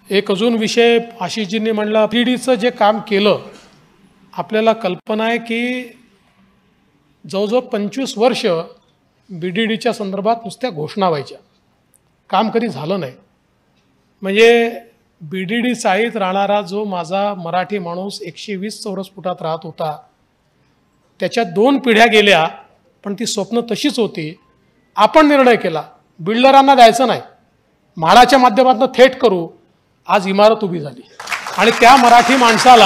एक अजून विषय आशिषजींनी म्हणला, बीडीडीचं जे काम केलं, आपल्याला कल्पना आहे की जवळजवळ 25 वर्ष बीडीडीच्या संदर्भात नुसत्या घोषणा व्हायच्या, काम कधी झालं नाही. म्हणजे बीडीडी चाळीत राहणारा जो माझा मराठी माणूस 120 चौरस फुटात राहत होता, त्याच्या 2 पिढ्या गेल्या, पण ती स्वप्न तशीच होती. आपण निर्णय केला बिल्डरांना द्यायचं नाही, म्हाडाच्या माध्यमातून थेट करू. आज इमारत उभी झाली आणि त्या मराठी माणसाला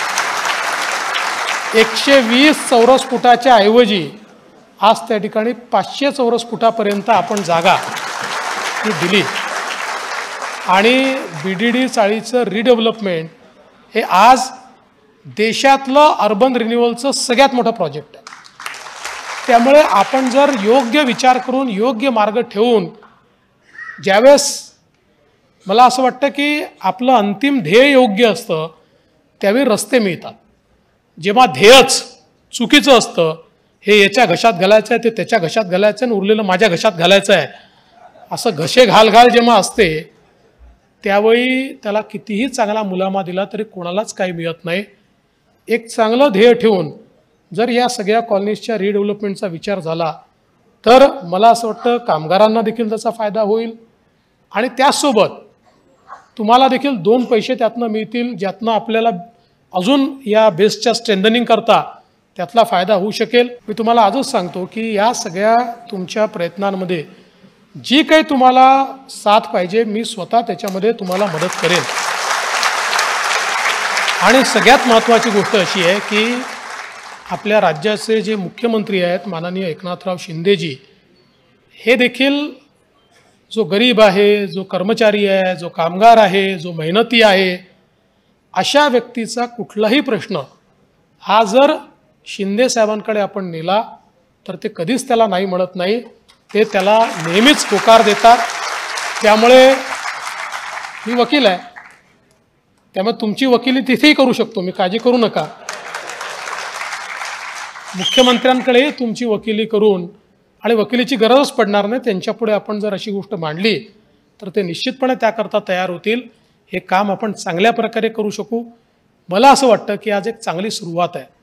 120 चौरस फुटाच्या ऐवजी आज त्या ठिकाणी 500 चौरस फुटापर्यंत आपण जागा ती दिली. आणि बीडीडी चाळीचं रिडेव्हलपमेंट हे आज देशातलं अर्बन रिन्युअलचं सगळ्यात मोठं प्रोजेक्ट आहे. त्यामुळे आपण जर योग्य विचार करून योग्य मार्ग ठेवून, ज्यावेळेस मला असं वाटतं की आपलं अंतिम ध्येय योग्य असतं त्यावेळी रस्ते मिळतात. जेव्हा ध्येयच चुकीचं असतं, हे याच्या घशात घालायचं आहे, ते त्याच्या घशात घालायचं आणि उरलेलं माझ्या घशात घालायचं आहे, असं घशे घाल जेव्हा असते, त्यावेळी त्याला कितीही चांगला मुलामा दिला तरी कोणालाच काही मिळत नाही. एक चांगलं ध्येय ठेवून जर या सगळ्या कॉलनीजच्या रिडेव्हलपमेंटचा विचार झाला तर मला असं वाटतं कामगारांना देखील त्याचा फायदा होईल आणि त्याचसोबत तुम्हाला देखील 2 पैसे त्यातनं मिळतील, ज्यातनं आपल्याला अजून या बेसच्या स्ट्रेंथनिंग करता त्यातला फायदा होऊ शकेल. मी तुम्हाला आजच सांगतो की या सगळ्या तुमच्या प्रयत्नांमध्ये जी काही तुम्हाला साथ पाहिजे, मी स्वतः त्याच्यामध्ये तुम्हाला मदत करेन. आणि सगळ्यात महत्त्वाची गोष्ट अशी आहे की आपल्या राज्याचे जे मुख्यमंत्री आहेत माननीय एकनाथराव शिंदेजी, हे देखील जो गरीब आहे, जो कर्मचारी आहे, जो कामगार आहे, जो मेहनती आहे, अशा व्यक्तीचा कुठलाही प्रश्न हा जर शिंदे साहेबांकडे आपण नेला तर ते कधीच त्याला नाही म्हणत नाही, ते त्याला नेहमीच होकार देतात. त्यामुळे मी वकील आहे, त्यामुळे तुमची वकिली तिथेही करू शकतो मी, काळजी करू नका. मुख्यमंत्र्यांकडे तुमची वकिली करून, आणि वकिलीची गरजच पडणार नाही, त्यांच्यापुढे आपण जर अशी गोष्ट मांडली तर ते निश्चितपणे त्याकरता तयार होतील. हे काम आपण चांगल्या प्रकारे करू शकू. मला असं वाटतं की आज एक चांगली सुरुवात आहे.